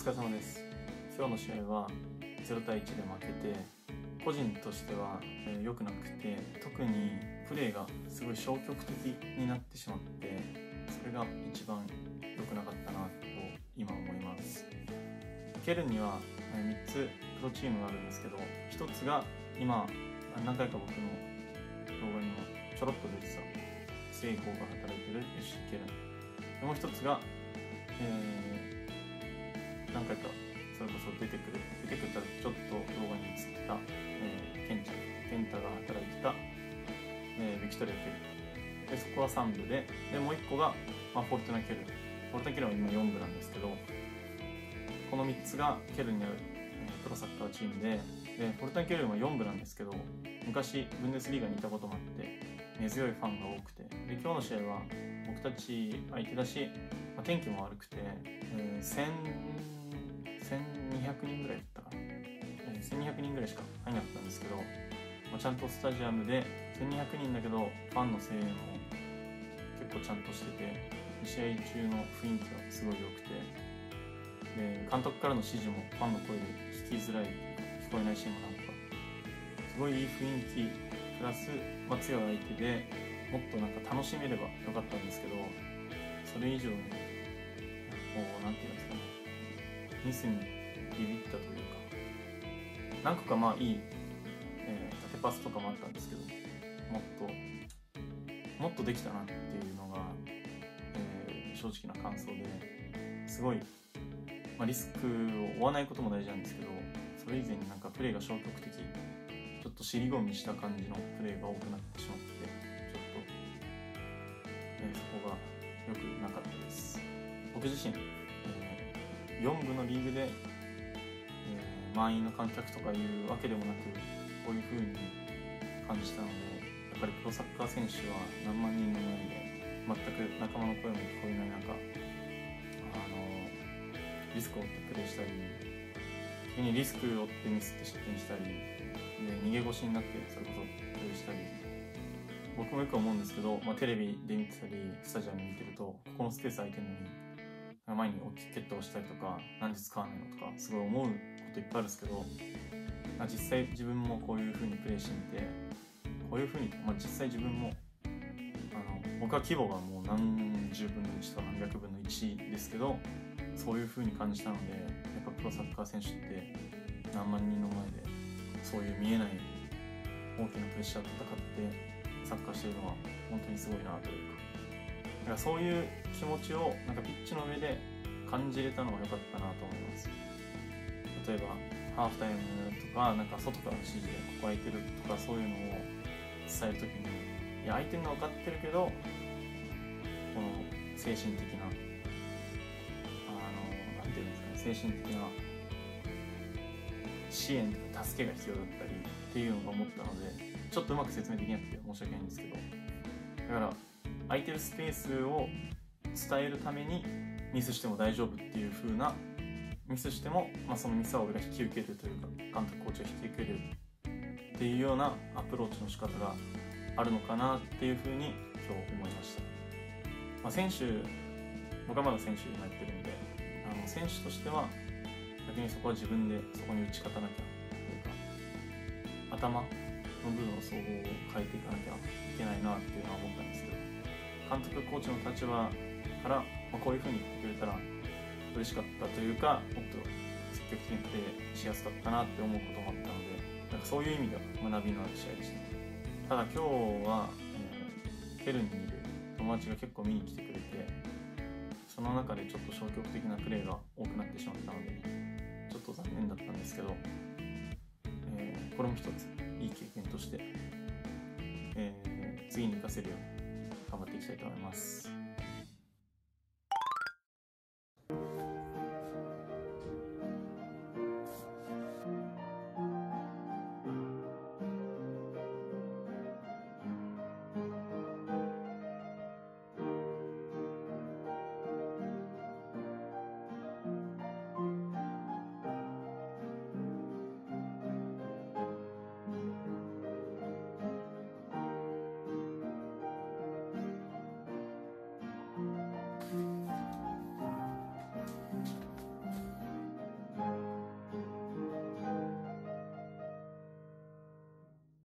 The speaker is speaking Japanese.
疲れ様です。今日の試合は0対1で負けて、個人としては良くなくて、特にプレーがすごい消極的になってしまって、それが一番良くなかったなと今思います。ケルンには3つプロチームがあるんですけど、1つが今何回か僕の動画にもちょろっと出てたセイコーが働いてる FC ケルン、もう1つが何回かそれこそ出てくったらちょっと動画に映ってた、ケンタが働いてた、ビクトリアケルで、そこは3部で、もう1個が、フォルトナケルンは今4部なんですけど、この3つがケルンにある、プロサッカーチームで、フォルトナケルンは4部なんですけど、昔ブンデスリーガにいたこともあって根強いファンが多くて、で今日の試合は僕たち相手だし、天気も悪くて、1200人ぐらいだったかな、1200人ぐらいしか入んなかったんですけど、ちゃんとスタジアムで1200人だけどファンの声援も結構ちゃんとしてて、試合中の雰囲気がすごい良くて、で監督からの指示もファンの声で聞きづらい、聞こえないシーンもなんかすごいいい雰囲気プラス、強い相手でもっとなんか楽しめればよかったんですけど、それ以上になんていうんですかね、ミスにビビったというか、何個かいい、縦パスとかもあったんですけど、もっとできたなっていうのが、正直な感想で、すごい、リスクを負わないことも大事なんですけど、それ以前になんかプレーが消極的、ちょっと尻込みした感じのプレーが多くなってしまって、ちょっと、そこが良くなかったです。僕自身、4部のリーグで、満員の観客とかいうわけでもなく、こういう風に感じたので、やっぱりプロサッカー選手は何万人の前で全く仲間の声も聞こえない中、リスクを負ってプレーしたり、逆にリスクを負ってミスって失点したりで、逃げ腰になってそれこそプレーしたり、僕もよく思うんですけど、テレビで見てたりスタジアム見てると、ここのスペース空いてるのに前に蹴って押したりとか、なんで使わないのとかすごい思うこといっぱいあるんですけど、実際自分もこういう風にプレーしてみて、こういう風に、実際自分も僕は規模がもう何十分の1とか何百分の1ですけど、そういう風に感じたので、やっぱプロサッカー選手って何万人の前でそういう見えない大きなプレッシャーと戦ってサッカーしてるのは本当にすごいなというか、だからそういう気持ちをなんかピッチの上で感じれたのが良かったなと思います。例えばハーフタイムとか、なんか外からの指示でここ空いてるとか、そういうのを伝えるときに、いや相手の分かってるけど、この精神的ななんていうんですかね、精神的な支援とか助けが必要だったりっていうのが思ったので、ちょっとうまく説明できなくて申し訳ないんですけど、だから空いてるスペースを伝えるためにミスしても大丈夫っていう風な、ミスしても、そのミスは俺が引き受けるというか、監督コーチが引き受けるっていうようなアプローチの仕方があるのかなっていう風に今日思いました。僕はまだ選手になってるんで、選手としては逆にそこは自分でそこに打ち勝たなきゃというか、頭の部分を総合を変えていかなきゃいけないなっていうのは思ったんですけど、監督コーチの立場から、こういう風に言ってくれたら嬉しかったというか、もっと積極的にプレーしやすかったなって思うこともあったので、なんかそういう意味では学びのある試合でした。ただ今日は、ケルンにいる友達が結構見に来てくれて、その中でちょっと消極的なプレーが多くなってしまったので、ちょっと残念だったんですけど、これも一ついい経験として、次に活かせるように頑張っていきたいと思います。